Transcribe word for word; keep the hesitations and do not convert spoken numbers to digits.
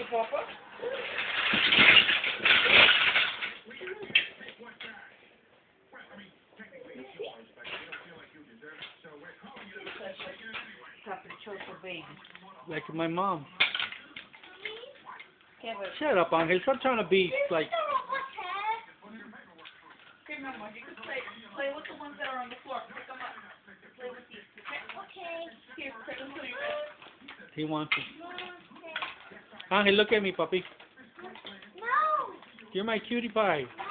Papa. Like my mom. Kevin. Shut up, Angel. Stop trying to be like. Okay, Mama, you can play, play with the ones that are on the floor. Pick them up. Play with these. Okay. Here, take them to your bed. He wants to. Angel, look at me, puppy. No. You're my cutie pie.